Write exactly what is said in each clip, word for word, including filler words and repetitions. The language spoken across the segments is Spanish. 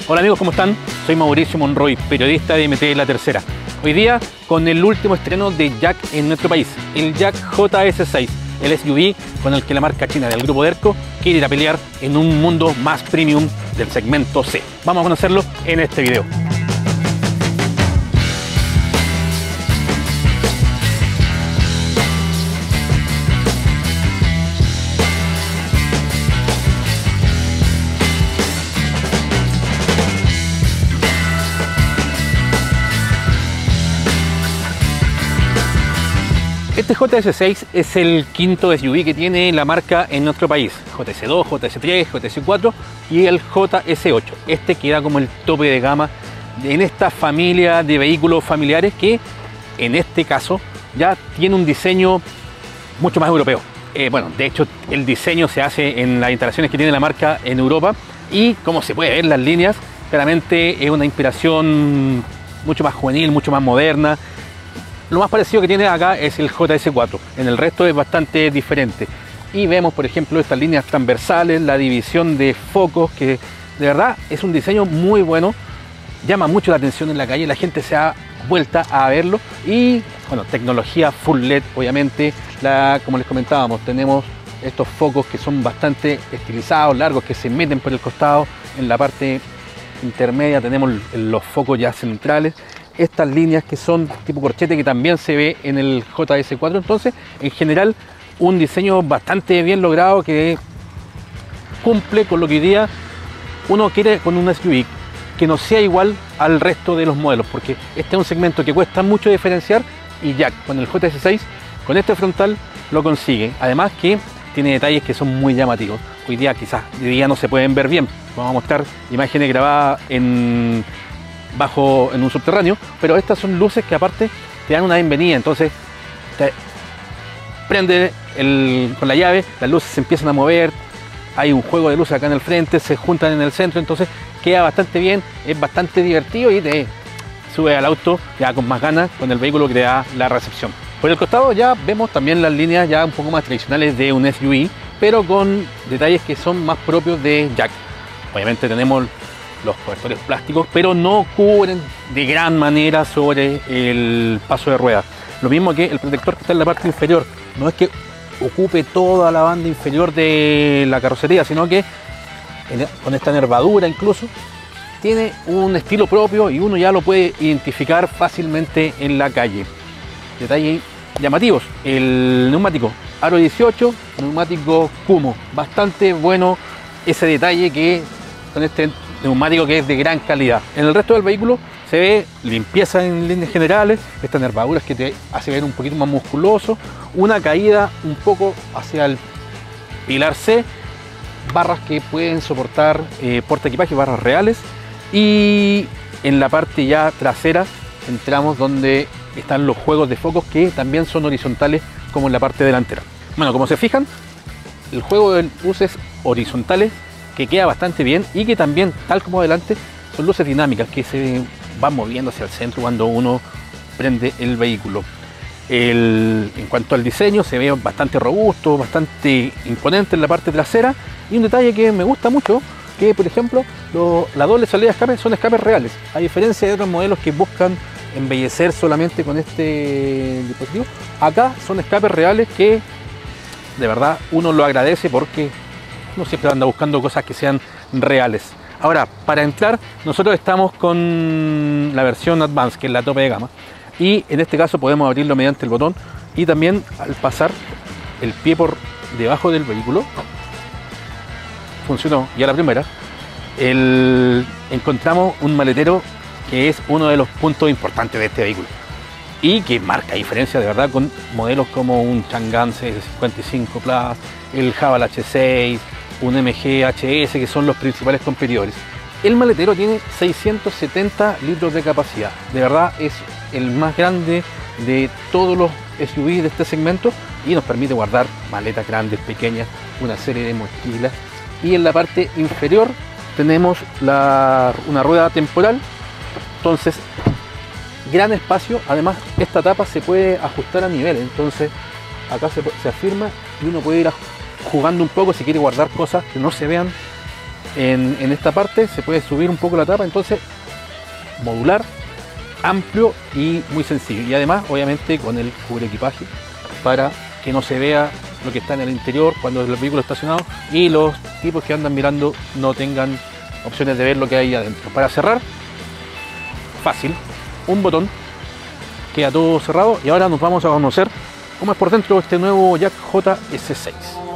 Hola amigos, ¿cómo están? Soy Mauricio Monroy, periodista de M T La Tercera. Hoy día con el último estreno de Jack en nuestro país, el Jack J S seis, el S U V con el que la marca china del grupo Derco quiere ir a pelear en un mundo más premium del segmento C. Vamos a conocerlo en este video. Este J S seis es el quinto S U V que tiene la marca en nuestro país. J S dos, J S tres, J S cuatro y el J S ocho. Este queda como el tope de gama en esta familia de vehículos familiares que en este caso ya tiene un diseño mucho más europeo. Eh, bueno, de hecho el diseño se hace en las instalaciones que tiene la marca en Europa y como se puede ver las líneas, claramente es una inspiración mucho más juvenil, mucho más moderna. Lo más parecido que tiene acá es el J S cuatro, en el resto es bastante diferente. Y vemos, por ejemplo, estas líneas transversales, la división de focos, que de verdad es un diseño muy bueno, llama mucho la atención en la calle, la gente se ha vuelta a verlo. Y bueno, tecnología full L E D, obviamente, la, como les comentábamos, tenemos estos focos que son bastante estilizados, largos, que se meten por el costado. En la parte intermedia tenemos los focos ya centrales. Estas líneas que son tipo corchete que también se ve en el J S cuatro. Entonces, en general, un diseño bastante bien logrado que cumple con lo que hoy día uno quiere con un S U V, que no sea igual al resto de los modelos, porque este es un segmento que cuesta mucho diferenciar y Jack con el J S seis, con este frontal, lo consigue. Además que tiene detalles que son muy llamativos. Hoy día quizás de día no se pueden ver bien. Vamos a mostrar imágenes grabadas en... bajo en un subterráneo, pero estas son luces que aparte te dan una bienvenida. Entonces te prende el, con la llave, las luces se empiezan a mover, hay un juego de luces acá en el frente, se juntan en el centro, entonces queda bastante bien, es bastante divertido y te sube al auto ya con más ganas con el vehículo que te da la recepción. Por el costado ya vemos también las líneas ya un poco más tradicionales de un S U V, pero con detalles que son más propios de Jack. Obviamente tenemos los cobertores plásticos, pero no cubren de gran manera sobre el paso de ruedas. Lo mismo que el protector que está en la parte inferior, no es que ocupe toda la banda inferior de la carrocería, sino que con esta nervadura incluso tiene un estilo propio y uno ya lo puede identificar fácilmente en la calle. Detalles llamativos: el neumático aro dieciocho, neumático Kumho, bastante bueno ese detalle que con este neumático que es de gran calidad. En el resto del vehículo se ve limpieza en líneas generales, estas nervaduras que te hace ver un poquito más musculoso, una caída un poco hacia el pilar C, barras que pueden soportar eh, porta equipaje, barras reales, y en la parte ya trasera entramos donde están los juegos de focos que también son horizontales como en la parte delantera. Bueno, como se fijan, el juego de luces horizontales que queda bastante bien y que también, tal como adelante, son luces dinámicas que se van moviendo hacia el centro cuando uno prende el vehículo. El, en cuanto al diseño, se ve bastante robusto, bastante imponente en la parte trasera, y un detalle que me gusta mucho, que por ejemplo lo, la doble salida de escape son escapes reales, a diferencia de otros modelos que buscan embellecer solamente con este dispositivo. Acá son escapes reales que de verdad uno lo agradece porque no siempre anda buscando cosas que sean reales. Ahora, para entrar, nosotros estamos con la versión Advance, que es la tope de gama, y en este caso podemos abrirlo mediante el botón, y también al pasar el pie por debajo del vehículo, funcionó ya la primera, el, encontramos un maletero que es uno de los puntos importantes de este vehículo y que marca diferencia de verdad con modelos como un Chang'an C S cincuenta y cinco Plus, el Haval H seis, un M G H S, que son los principales competidores. El maletero tiene seiscientos setenta litros de capacidad, de verdad es el más grande de todos los S U V de este segmento y nos permite guardar maletas grandes, pequeñas, una serie de mochilas. Y en la parte inferior tenemos la, una rueda temporal, entonces gran espacio. Además esta tapa se puede ajustar a nivel, entonces acá se, se afirma y uno puede ir jugando un poco si quiere guardar cosas que no se vean en, en esta parte se puede subir un poco la tapa, entonces modular, amplio y muy sencillo. Y además, obviamente, con el cubre equipaje para que no se vea lo que está en el interior cuando el vehículo está estacionado y los tipos que andan mirando no tengan opciones de ver lo que hay adentro. Para cerrar, fácil, un botón, queda todo cerrado. Y ahora nos vamos a conocer cómo es por dentro este nuevo Jack J S seis.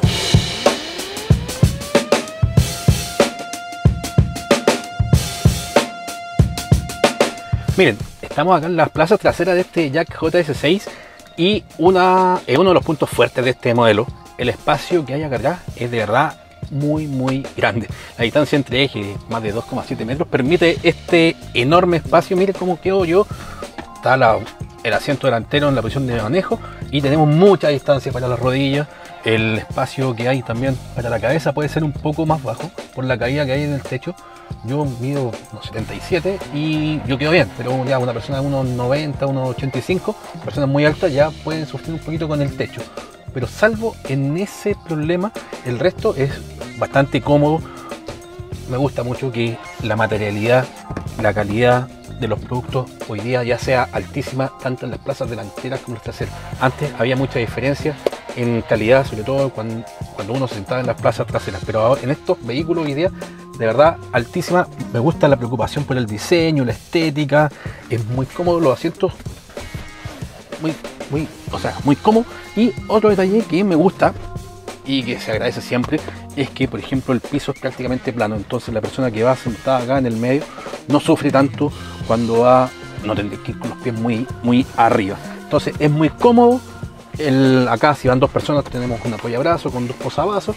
Miren, estamos acá en las plazas traseras de este Jack J S seis y una, es uno de los puntos fuertes de este modelo. El espacio que hay acá es de verdad muy muy grande. La distancia entre ejes, más de dos coma siete metros, permite este enorme espacio. Miren cómo quedo yo. Está la, el asiento delantero en la posición de manejo y tenemos mucha distancia para las rodillas. El espacio que hay también para la cabeza puede ser un poco más bajo por la caída que hay en el techo. Yo mido unos setenta y siete y yo quedo bien, pero ya una persona de unos noventa, unos ochenta y cinco, personas muy altas ya pueden sufrir un poquito con el techo. Pero salvo en ese problema, el resto es bastante cómodo. Me gusta mucho que la materialidad, la calidad de los productos hoy día ya sea altísima, tanto en las plazas delanteras como en las traseras. Antes había mucha diferencia en calidad, sobre todo cuando, cuando uno se sentaba en las plazas traseras, pero ahora en estos vehículos hoy día de verdad altísima. Me gusta la preocupación por el diseño, la estética, es muy cómodo, los asientos muy, muy, o sea, muy cómodo. Y otro detalle que me gusta y que se agradece siempre es que, por ejemplo, el piso es prácticamente plano, entonces la persona que va sentada acá en el medio no sufre tanto cuando va, no tendría que ir con los pies muy, muy arriba. Entonces es muy cómodo. El, acá si van dos personas tenemos un apoyabrazo con dos posavasos.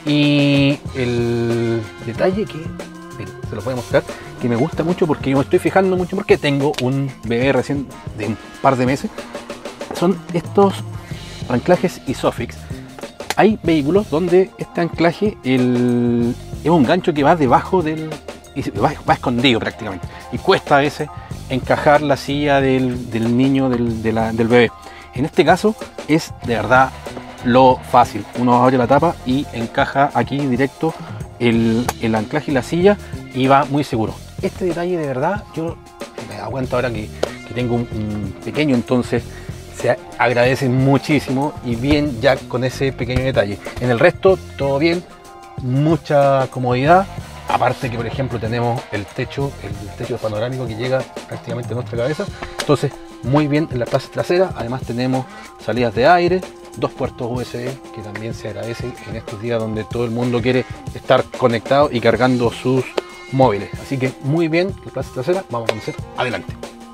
Y el detalle que, miren, se los voy a mostrar, que me gusta mucho porque yo me estoy fijando mucho porque tengo un bebé recién de un par de meses, son estos anclajes Isofix. Hay vehículos donde este anclaje el, es un gancho que va debajo del, y va, va escondido prácticamente, y cuesta a veces encajar la silla del, del niño, del, de la, del bebé. En este caso es de verdad lo fácil, uno abre la tapa y encaja aquí directo el, el anclaje y la silla y va muy seguro. Este detalle de verdad, yo me da cuenta ahora que, que tengo un, un pequeño, entonces se agradece muchísimo y bien ya con ese pequeño detalle. En el resto todo bien, mucha comodidad, aparte que por ejemplo tenemos el techo, el techo panorámico que llega prácticamente a nuestra cabeza, entonces muy bien en la plaza trasera. Además tenemos salidas de aire, dos puertos U S B que también se agradece en estos días donde todo el mundo quiere estar conectado y cargando sus móviles. Así que muy bien la plaza trasera, vamos a conocer adelante.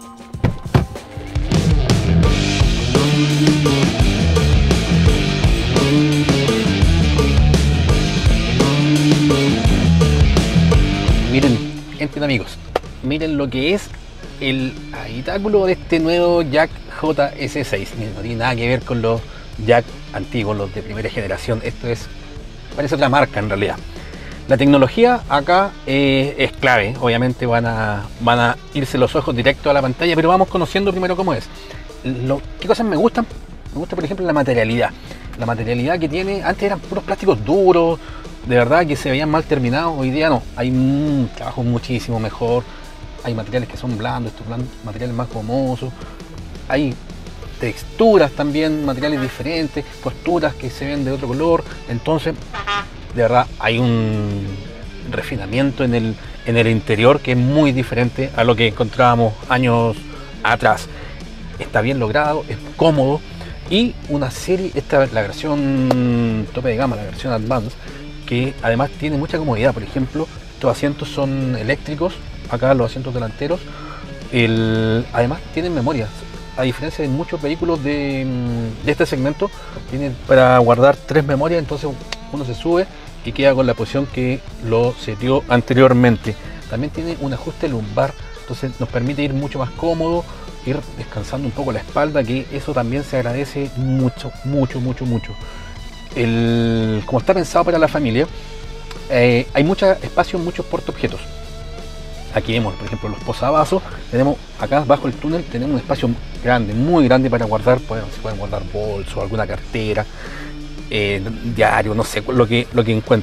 Miren, gente, amigos, miren lo que es el habitáculo de este nuevo Jack J S seis. Miren, no tiene nada que ver con los Jack antiguos, los de primera generación. Esto es, parece otra marca en realidad. La tecnología acá eh, es clave. Obviamente van a, van a irse los ojos directo a la pantalla, pero vamos conociendo primero cómo es. Lo, ¿Qué cosas me gustan? Me gusta, por ejemplo, la materialidad. La materialidad que tiene, antes eran puros plásticos duros, de verdad que se veían mal terminados. Hoy día no, hay un trabajo muchísimo mejor. Hay materiales que son blandos, estos blandos, materiales más gomosos. Hay texturas también, materiales diferentes, posturas que se ven de otro color. Entonces, de verdad, hay un refinamiento en el, en el interior que es muy diferente a lo que encontrábamos años atrás. Está bien logrado, es cómodo. Y una serie, esta es la versión tope de gama, la versión Advance, que además tiene mucha comodidad. Por ejemplo, estos asientos son eléctricos, acá los asientos delanteros. El, además tienen memoria, a diferencia de muchos vehículos de, de este segmento, tienen para guardar tres memorias, entonces uno se sube y queda con la posición que lo setió anteriormente. También tiene un ajuste lumbar, entonces nos permite ir mucho más cómodo, ir descansando un poco la espalda, que eso también se agradece mucho, mucho, mucho, mucho. El, como está pensado para la familia, eh, hay mucho espacio, muchos portaobjetos. Aquí vemos, por ejemplo, los posavasos. Tenemos acá bajo el túnel, tenemos un espacio grande, muy grande para guardar. Pueden, se pueden guardar bolsos, alguna cartera, eh, diario, no sé, lo que, lo que encuentren.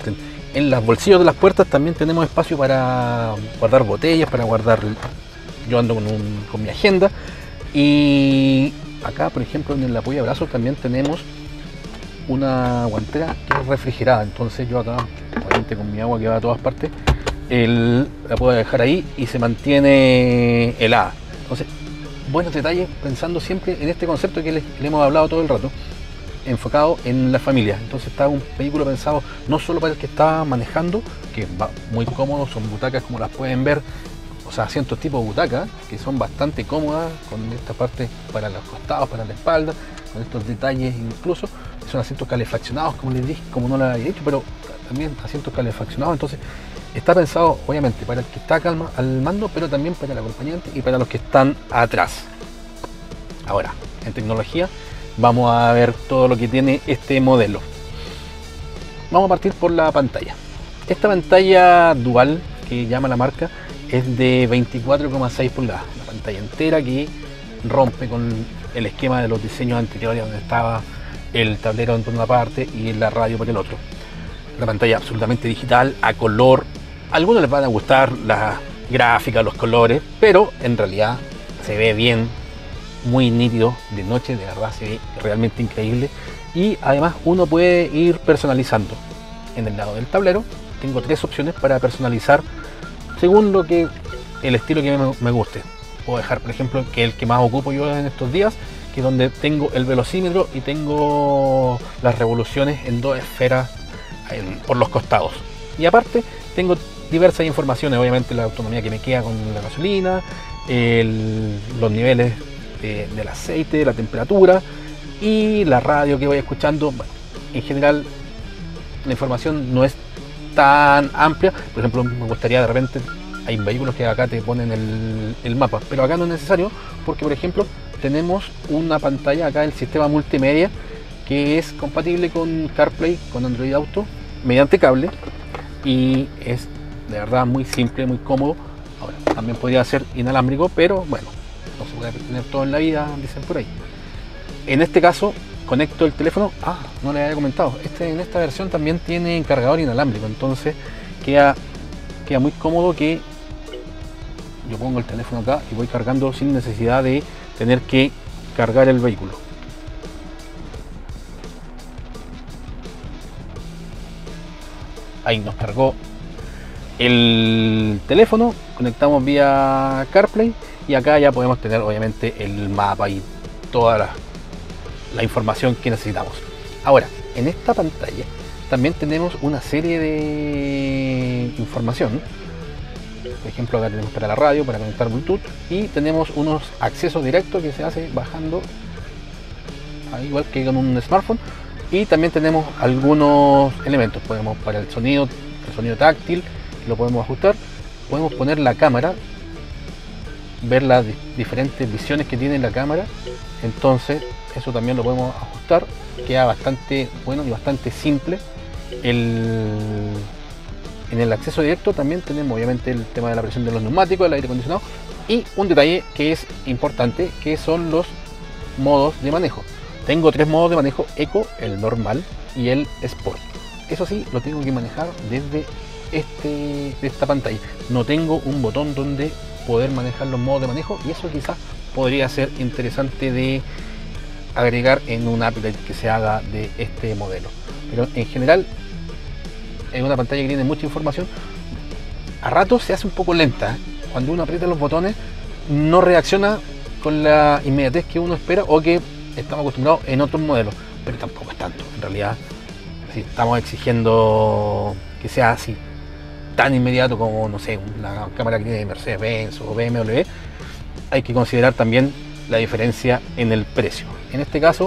En los bolsillos de las puertas también tenemos espacio para guardar botellas, para guardar... Yo ando con, un, con mi agenda. Y acá, por ejemplo, en el apoyo de brazos también tenemos una guantera que es refrigerada. Entonces yo acá, obviamente con mi agua que va a todas partes, el, la puedo dejar ahí y se mantiene helada. Entonces, buenos detalles pensando siempre en este concepto que le, le hemos hablado todo el rato, enfocado en la familia. Entonces está un vehículo pensado no solo para el que está manejando, que va muy cómodo, son butacas como las pueden ver, o sea, asientos tipo butaca, que son bastante cómodas, con esta parte para los costados, para la espalda, con estos detalles incluso. Son asientos calefaccionados, como les dije, como no lo había dicho, pero también asientos calefaccionados. Entonces está pensado obviamente para el que está calma, al mando, pero también para el acompañante y para los que están atrás. Ahora, en tecnología, vamos a ver todo lo que tiene este modelo. Vamos a partir por la pantalla. Esta pantalla dual que llama la marca es de veinticuatro coma seis pulgadas, una pantalla entera que rompe con el esquema de los diseños anteriores, donde estaba el tablero por una parte y la radio por el otro. Una pantalla absolutamente digital, a color. A algunos les van a gustar las gráficas, los colores, pero en realidad se ve bien, muy nítido de noche, de verdad se ve realmente increíble. Y además uno puede ir personalizando. En el lado del tablero tengo tres opciones para personalizar según lo que el estilo que me, me guste. Puedo dejar, por ejemplo, que el que más ocupo yo en estos días, que es donde tengo el velocímetro y tengo las revoluciones en dos esferas en, por los costados. Y aparte tengo diversas informaciones, obviamente la autonomía que me queda con la gasolina, el, los niveles de, del aceite, la temperatura y la radio que voy escuchando. Bueno, en general la información no es tan amplia. Por ejemplo, me gustaría de repente, hay vehículos que acá te ponen el, el mapa, pero acá no es necesario porque, por ejemplo, tenemos una pantalla acá del sistema multimedia que es compatible con CarPlay, con Android Auto, mediante cable, y es de verdad muy simple, muy cómodo. Ahora, también podría ser inalámbrico, pero bueno, no se puede tener todo en la vida, dicen por ahí. En este caso, conecto el teléfono. Ah, no le había comentado, este, en esta versión también tiene cargador inalámbrico, entonces queda, queda muy cómodo que yo pongo el teléfono acá y voy cargando sin necesidad de tener que cargar el vehículo. Ahí nos cargó el teléfono, conectamos vía CarPlay y acá ya podemos tener obviamente el mapa y toda la, la información que necesitamos. Ahora, en esta pantalla también tenemos una serie de información. Por ejemplo, acá tenemos para la radio, para conectar Bluetooth, y tenemos unos accesos directos que se hace bajando, igual que con un smartphone. Y también tenemos algunos elementos, podemos para el sonido, el sonido táctil, lo podemos ajustar, podemos poner la cámara, ver las diferentes visiones que tiene la cámara, entonces eso también lo podemos ajustar, queda bastante bueno y bastante simple. El, en el acceso directo también tenemos obviamente el tema de la presión de los neumáticos, el aire acondicionado, y un detalle que es importante, que son los modos de manejo. Tengo tres modos de manejo: Eco, el normal y el Sport. Eso sí, lo tengo que manejar desde este, de esta pantalla. No tengo un botón donde poder manejar los modos de manejo, y eso quizás podría ser interesante de agregar en un upgrade que se haga de este modelo. Pero en general es una pantalla que tiene mucha información. A ratos se hace un poco lenta. Cuando uno aprieta los botones no reacciona con la inmediatez que uno espera o que estamos acostumbrados en otros modelos, pero tampoco es tanto. En realidad, si estamos exigiendo que sea así tan inmediato como, no sé, la cámara que tiene Mercedes-Benz o B M W, hay que considerar también la diferencia en el precio. En este caso,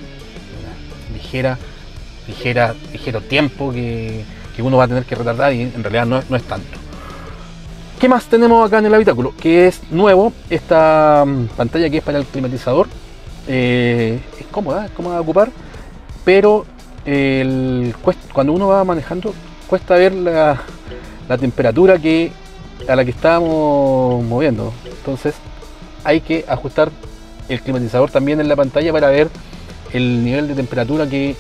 una ligera, ligera, ligero tiempo que, que uno va a tener que retardar, y en realidad no, no es tanto. ¿Qué más tenemos acá en el habitáculo? Que es nuevo, esta pantalla que es para el climatizador. Eh, es cómoda, es cómoda de ocupar, pero el, cuando uno va manejando cuesta ver la, la temperatura que, a la que estamos moviendo. Entonces hay que ajustar el climatizador también en la pantalla para ver el nivel de temperatura que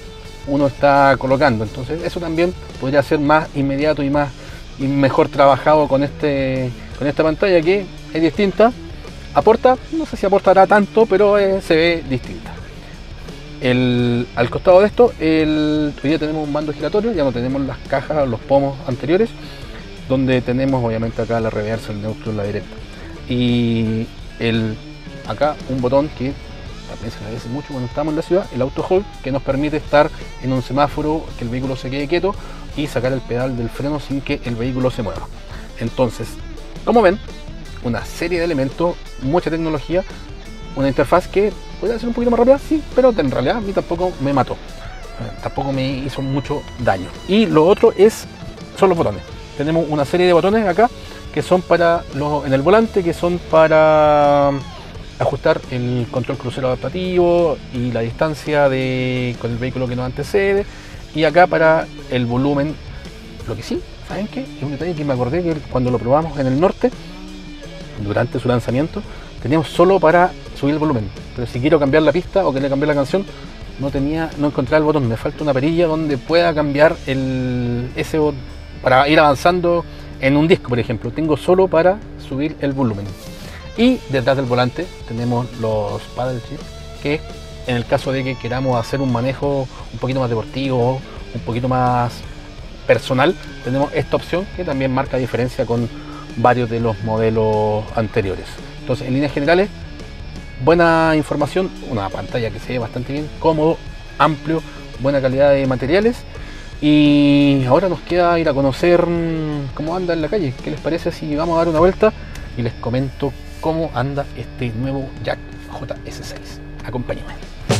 uno está colocando. Entonces eso también podría ser más inmediato y más y mejor trabajado con este con esta pantalla, que es distinta. Aporta, no sé si aportará tanto, pero eh, se ve distinta. El, al costado de esto, el, hoy día tenemos un mando giratorio, ya no tenemos las cajas, los pomos anteriores, donde tenemos obviamente acá la reversa, el neutro, la directa. Y el, acá un botón que también se agradece mucho cuando estamos en la ciudad, el auto hold, que nos permite estar en un semáforo, que el vehículo se quede quieto y sacar el pedal del freno sin que el vehículo se mueva. Entonces, como ven, una serie de elementos, mucha tecnología, una interfaz que podría ser un poquito más rápida, sí, pero en realidad a mí tampoco me mató, tampoco me hizo mucho daño. Y lo otro es, son los botones. Tenemos una serie de botones acá que son para los, en el volante, que son para ajustar el control crucero adaptativo y la distancia de, con el vehículo que nos antecede, y acá para el volumen. Lo que sí, ¿saben qué? Es un detalle que me acordé que cuando lo probamos en el norte, durante su lanzamiento, teníamos solo para subir el volumen, pero si quiero cambiar la pista o quería cambiar la canción, no tenía, no encontré el botón. Me falta una perilla donde pueda cambiar el ese para ir avanzando en un disco, por ejemplo. Tengo solo para subir el volumen. Y detrás del volante tenemos los paddle shift, que en el caso de que queramos hacer un manejo un poquito más deportivo, un poquito más personal, tenemos esta opción que también marca diferencia con varios de los modelos anteriores. Entonces, en líneas generales, buena información, una pantalla que se ve bastante bien, cómodo, amplio, buena calidad de materiales. Y ahora nos queda ir a conocer cómo anda en la calle. ¿Qué les parece si vamos a dar una vuelta y les comento cómo anda este nuevo Jack J S seis? Acompáñenme.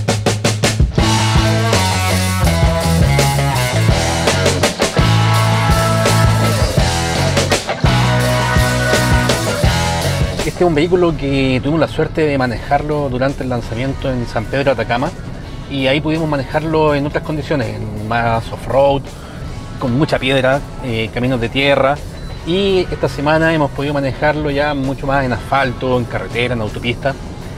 Este es un vehículo que tuvimos la suerte de manejarlo durante el lanzamiento en San Pedro de Atacama, y ahí pudimos manejarlo en otras condiciones, en más off-road, con mucha piedra, eh, caminos de tierra, y esta semana hemos podido manejarlo ya mucho más en asfalto, en carretera, en autopista,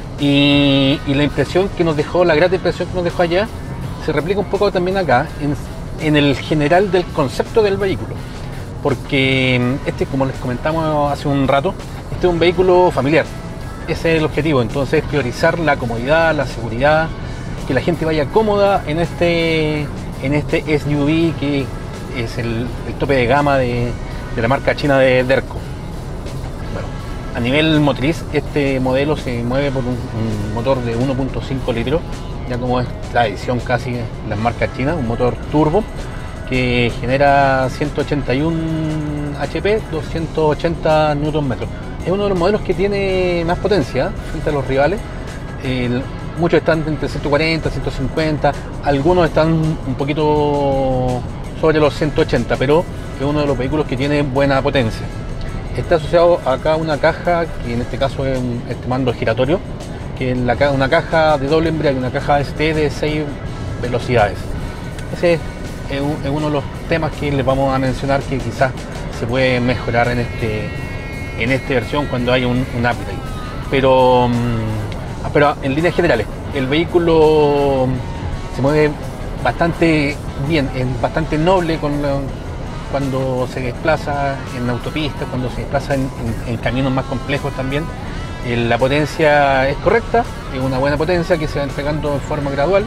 y, y la impresión que nos dejó, la grata impresión que nos dejó allá, se replica un poco también acá, en, en el general del concepto del vehículo, porque este, como les comentamos hace un rato, este es un vehículo familiar, ese es el objetivo. Entonces, priorizar la comodidad, la seguridad, que la gente vaya cómoda en este, en este S U V que es el, el tope de gama de, de la marca china de Derco. Bueno, a nivel motriz, este modelo se mueve por un, un motor de uno punto cinco litros, ya como es tradición casi en las marcas chinas, un motor turbo que genera ciento ochenta y uno H P, doscientos ochenta newton metros. Es uno de los modelos que tiene más potencia frente a los rivales. El, muchos están entre ciento cuarenta, ciento cincuenta, algunos están un poquito sobre los ciento ochenta, pero es uno de los vehículos que tiene buena potencia. Está asociado acá a una caja, que en este caso es un, este mando giratorio, que es la, una caja de doble embrague, una caja S T de seis velocidades. Ese es, es uno de los temas que les vamos a mencionar que quizás se puede mejorar en este en esta versión cuando haya un, un upgrade, pero, pero en líneas generales el vehículo se mueve bastante bien, es bastante noble con la, cuando se desplaza en autopistas, cuando se desplaza en, en, en caminos más complejos también. Eh, la potencia es correcta, es una buena potencia que se va entregando de forma gradual,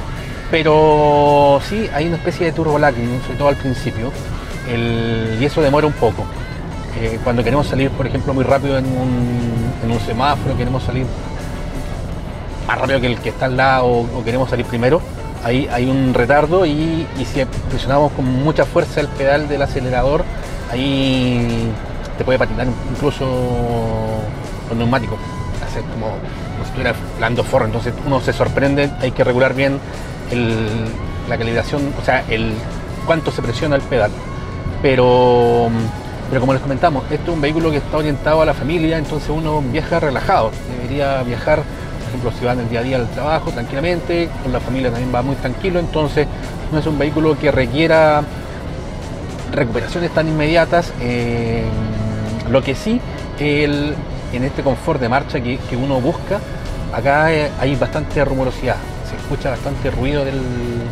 pero sí hay una especie de turbo lagging, sobre todo al principio, el, y eso demora un poco. Eh, cuando queremos salir, por ejemplo, muy rápido en un, en un semáforo, queremos salir más rápido que el que está al lado, o, o queremos salir primero, ahí hay un retardo, y, y si presionamos con mucha fuerza el pedal del acelerador, ahí te puede patinar incluso los neumáticos, hacer como, como si estuviera dando forro. Entonces uno se sorprende, hay que regular bien el, la calibración, o sea, el cuánto se presiona el pedal. Pero Pero como les comentamos, este es un vehículo que está orientado a la familia, entonces uno viaja relajado. Debería viajar, por ejemplo, si van el día a día al trabajo tranquilamente, con la familia también va muy tranquilo, entonces no es un vehículo que requiera recuperaciones tan inmediatas. Eh, lo que sí, el, en este confort de marcha que, que uno busca, acá hay bastante rumorosidad, se escucha bastante ruido del,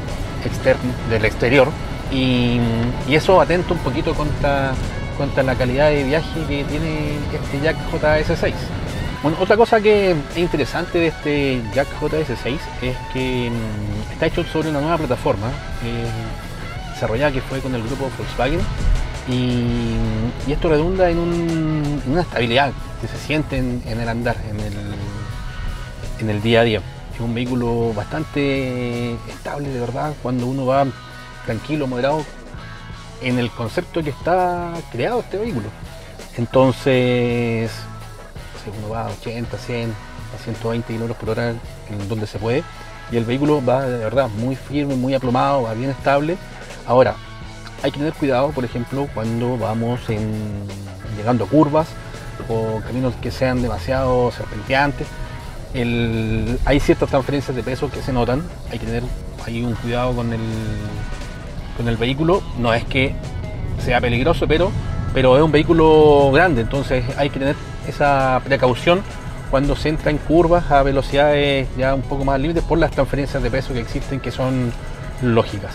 externo, del exterior, y, y eso atenta un poquito contra, contra la calidad de viaje que tiene este Jack J S seis. Bueno, otra cosa que es interesante de este Jack J S seis es que mmm, está hecho sobre una nueva plataforma eh, desarrollada que fue con el grupo Volkswagen, y, y esto redunda en, un, en una estabilidad que se siente en, en el andar, en el, en el día a día. Es un vehículo bastante estable, de verdad, cuando uno va tranquilo, moderado, en el concepto que está creado este vehículo. Entonces, uno va a ochenta, cien, a ciento veinte kilómetros por hora en donde se puede, y el vehículo va de verdad muy firme, muy aplomado, va bien estable. Ahora, hay que tener cuidado, por ejemplo, cuando vamos en, llegando a curvas o caminos que sean demasiado serpenteantes. El, hay ciertas transferencias de peso que se notan, hay que tener ahí un cuidado con el, con el vehículo. No es que sea peligroso, pero, pero es un vehículo grande, entonces hay que tener esa precaución cuando se entra en curvas a velocidades ya un poco más límites por las transferencias de peso que existen, que son lógicas.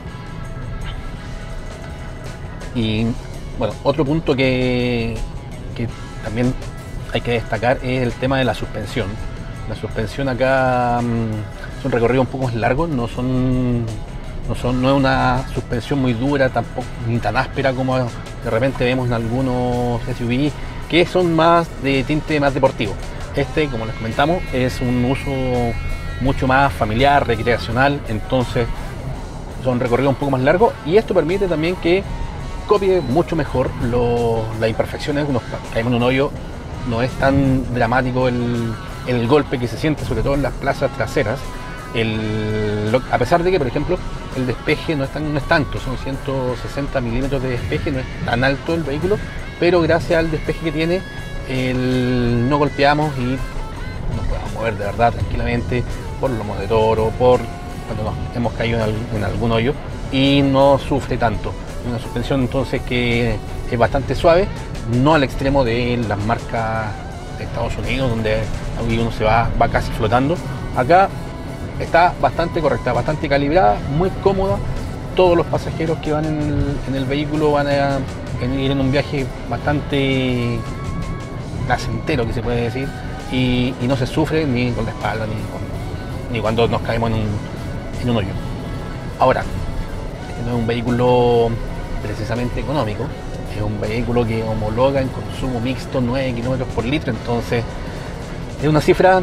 Y bueno, otro punto que, que también hay que destacar es el tema de la suspensión. La suspensión acá mmm, es un recorrido un poco más largo, no son, no son no es una suspensión muy dura, tampoco ni tan áspera como de repente vemos en algunos S U V que son más de tinte más deportivo. Este, como les comentamos, es un uso mucho más familiar, recreacional, entonces son recorridos un poco más largos, y esto permite también que copie mucho mejor lo, las imperfecciones. Unos caemos en un hoyo, no es tan dramático el, el golpe que se siente, sobre todo en las plazas traseras. El, lo, a pesar de que, por ejemplo, el despeje no es, tan, no es tanto, son ciento sesenta milímetros de despeje, no es tan alto el vehículo, pero gracias al despeje que tiene, el, no golpeamos y nos podemos mover de verdad tranquilamente por lomos de toro, por cuando nos hemos caído en, al, en algún hoyo, y no sufre tanto. Una suspensión entonces que es bastante suave, no al extremo de las marcas de Estados Unidos, donde uno se va, va casi flotando. Acá está bastante correcta, bastante calibrada, muy cómoda. Todos los pasajeros que van en el, en el vehículo van a ir en un viaje bastante placentero, que se puede decir, y, y no se sufre ni con la espalda ni, con, ni cuando nos caemos en un, en un hoyo. Ahora, este no es un vehículo precisamente económico, es un vehículo que homologa en consumo mixto nueve kilómetros por litro, entonces es una cifra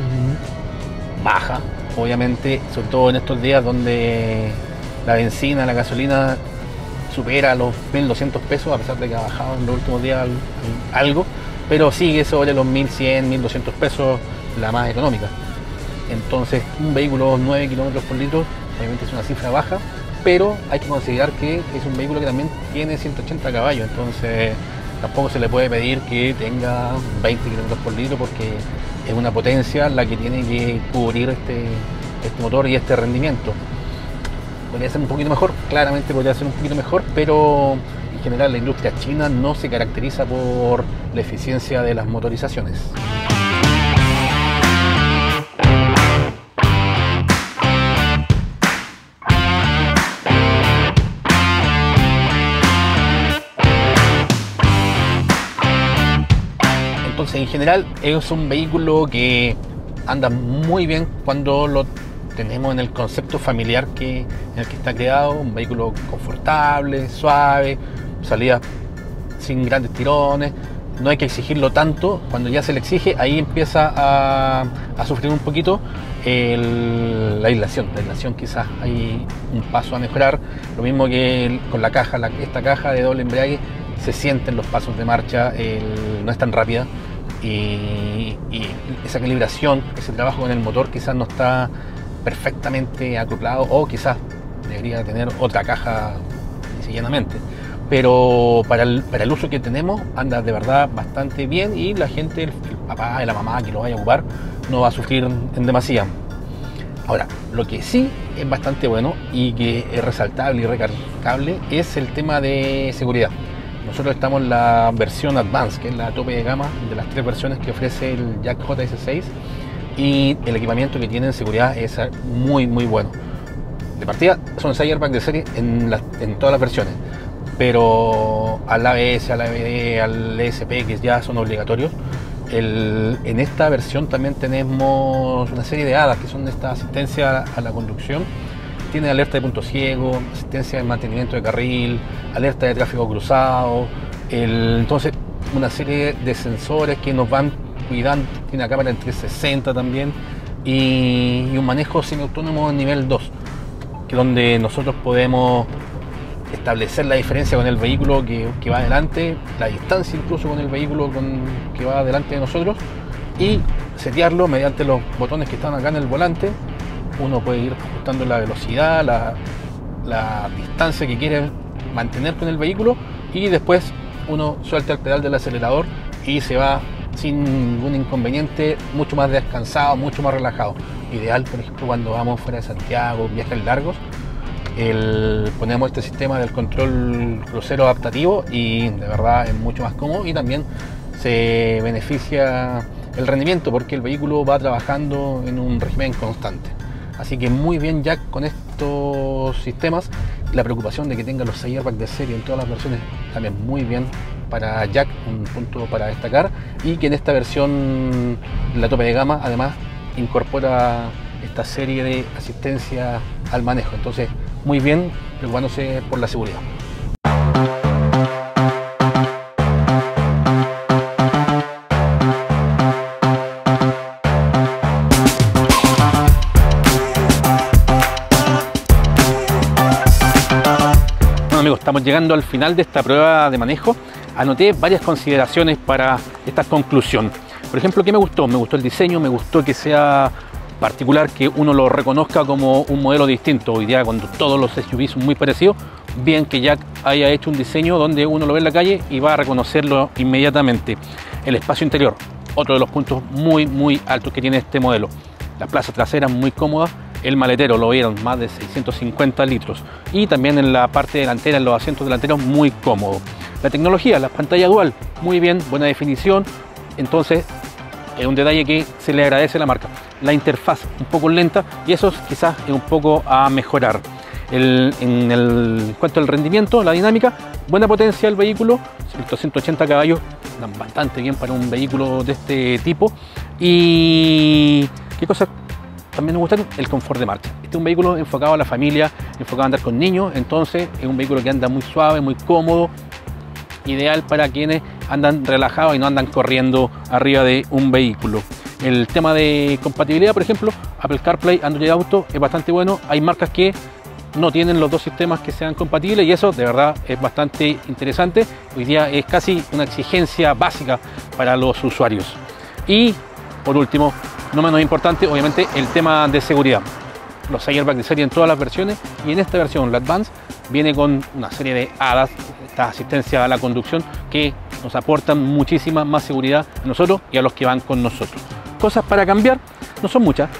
baja, obviamente, sobre todo en estos días donde la benzina, la gasolina supera los mil doscientos pesos, a pesar de que ha bajado en los últimos días algo, pero sigue sobre los mil cien, mil doscientos pesos la más económica. Entonces, un vehículo nueve kilómetros por litro obviamente es una cifra baja, pero hay que considerar que es un vehículo que también tiene ciento ochenta caballos, entonces tampoco se le puede pedir que tenga veinte kilómetros por litro, porque es una potencia la que tiene que cubrir este, este motor y este rendimiento. Podría ser un poquito mejor, claramente podría ser un poquito mejor, pero en general la industria china no se caracteriza por la eficiencia de las motorizaciones. Entonces, en general, es un vehículo que anda muy bien cuando lo tenemos en el concepto familiar que, en el que está creado. Un vehículo confortable, suave, salida sin grandes tirones, no hay que exigirlo tanto. Cuando ya se le exige, ahí empieza a, a sufrir un poquito el, la aislación. La aislación quizás hay un paso a mejorar. Lo mismo que el, con la caja, la, esta caja de doble embrague, se sienten los pasos de marcha, el, no es tan rápida, y, y esa calibración, ese trabajo con el motor quizás no está perfectamente acoplado, o quizás debería tener otra caja llanamente, pero para el, para el uso que tenemos anda de verdad bastante bien, y la gente, el, el papá y la mamá que lo vaya a ocupar no va a sufrir en demasía. Ahora, lo que sí es bastante bueno y que es resaltable y recargable es el tema de seguridad. Nosotros estamos en la versión Advance, que es la tope de gama de las tres versiones que ofrece el Jack J S seis, y el equipamiento que tiene en seguridad es muy muy bueno. de partida son seis airbags de serie en, la, en todas las versiones, pero al A B S, al A B D, al E S P, que ya son obligatorios. El, en esta versión también tenemos una serie de hadas que son esta asistencia a la conducción. Tiene alerta de punto ciego, asistencia de mantenimiento de carril, alerta de tráfico cruzado, el, entonces una serie de sensores que nos van cuidando. Tiene una cámara en trescientos sesenta también y, y un manejo semiautónomo nivel dos, que donde nosotros podemos establecer la diferencia con el vehículo que, que va adelante, la distancia incluso con el vehículo con, que va delante de nosotros, y setearlo mediante los botones que están acá en el volante. Uno puede ir ajustando la velocidad, la, la distancia que quiere mantener con el vehículo, y después uno suelta el pedal del acelerador y se va sin ningún inconveniente, mucho más descansado, mucho más relajado. Ideal, por ejemplo, cuando vamos fuera de Santiago, viajes largos. El, ponemos este sistema del control crucero adaptativo y de verdad es mucho más cómodo, y también se beneficia el rendimiento porque el vehículo va trabajando en un régimen constante. Así que muy bien Jack con estos sistemas. La preocupación de que tenga los seis airbags de serie en todas las versiones también muy bien para Jack, un punto para destacar, y que en esta versión, la tope de gama, además incorpora esta serie de asistencia al manejo. Entonces muy bien, preocupándose por la seguridad. Bueno amigos, estamos llegando al final de esta prueba de manejo. Anoté varias consideraciones para esta conclusión. Por ejemplo, ¿qué me gustó? Me gustó el diseño, me gustó que sea particular, que uno lo reconozca como un modelo distinto. Hoy día, cuando todos los S U V son muy parecidos, bien que Jack haya hecho un diseño donde uno lo ve en la calle y va a reconocerlo inmediatamente. El espacio interior, otro de los puntos muy muy altos que tiene este modelo. La plaza trasera muy cómoda, el maletero, lo vieron, más de seiscientos cincuenta litros, y también en la parte delantera, en los asientos delanteros, muy cómodo. La tecnología, la pantalla dual, muy bien, buena definición. Entonces es un detalle que se le agradece a la marca. La interfaz un poco lenta, y eso quizás es un poco a mejorar. El, en, el, en cuanto al rendimiento, la dinámica, buena potencia del vehículo, doscientos ochenta caballos, dan bastante bien para un vehículo de este tipo. Y qué cosa también nos gusta, el confort de marcha. Este es un vehículo enfocado a la familia, enfocado a andar con niños, entonces es un vehículo que anda muy suave, muy cómodo, ideal para quienes andan relajados y no andan corriendo arriba de un vehículo. El tema de compatibilidad, por ejemplo, Apple CarPlay, Android Auto es bastante bueno. Hay marcas que no tienen los dos sistemas que sean compatibles, y eso de verdad es bastante interesante. Hoy día es casi una exigencia básica para los usuarios. Y por último, no menos importante, obviamente el tema de seguridad. Los airbags de serie en todas las versiones, y en esta versión, la Advance, viene con una serie de hadas, esta asistencia a la conducción, que nos aportan muchísima más seguridad a nosotros y a los que van con nosotros. Cosas para cambiar, no son muchas,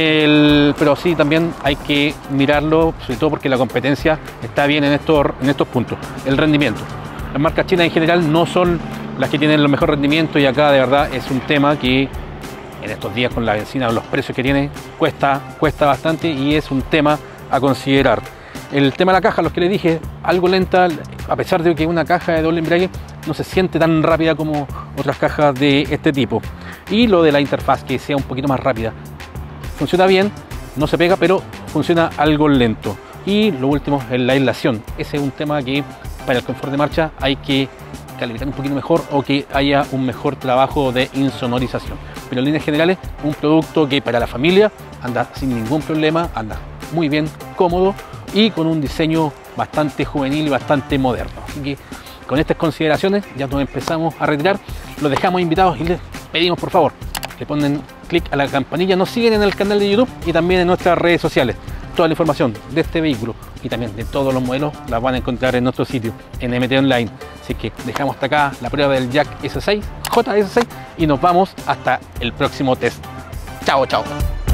el, pero sí también hay que mirarlo, sobre todo porque la competencia está bien en estos, en estos puntos. El rendimiento. Las marcas chinas en general no son las que tienen el mejor rendimiento, y acá de verdad es un tema que en estos días con la benzina, los precios que tiene, cuesta, cuesta bastante, y es un tema a considerar. El tema de la caja, los que les dije, algo lenta, a pesar de que una caja de doble embrague no se siente tan rápida como otras cajas de este tipo. Y lo de la interfaz, que sea un poquito más rápida. Funciona bien, no se pega, pero funciona algo lento. Y lo último es la aislación. Ese es un tema que para el confort de marcha hay que calibrar un poquito mejor, o que haya un mejor trabajo de insonorización. Pero en líneas generales, un producto que para la familia anda sin ningún problema, anda muy bien, cómodo, y con un diseño bastante juvenil y bastante moderno. Así que con estas consideraciones ya nos empezamos a retirar. Los dejamos invitados y les pedimos por favor que ponen clic a la campanilla, nos siguen en el canal de YouTube y también en nuestras redes sociales. Toda la información de este vehículo y también de todos los modelos la van a encontrar en nuestro sitio, en M T Online. Así que dejamos hasta acá la prueba del Jack S seis, J S seis, y nos vamos hasta el próximo test. Chao, chao.